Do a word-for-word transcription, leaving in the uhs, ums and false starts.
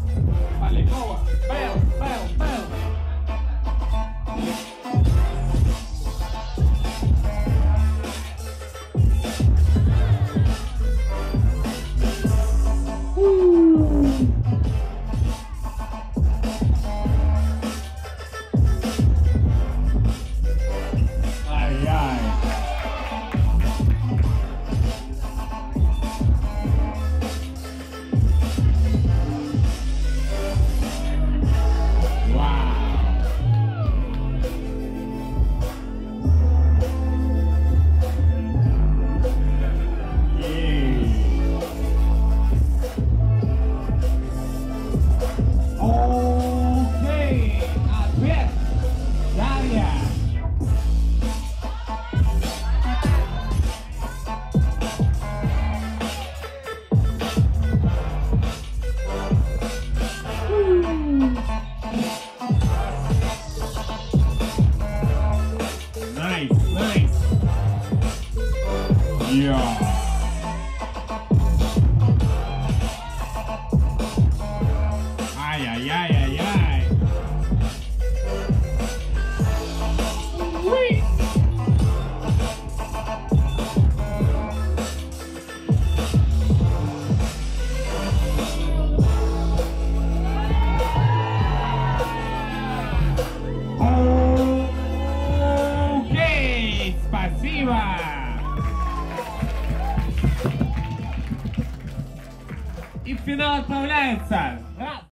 Полякова. Пэл, пэл, пэл. Ай-яй. Окей, ответ. Дарья. Nice, nice. Yeah. Ай-яй-яй-яй-яй. Уи. Окей, спасибо. И в финал отправляется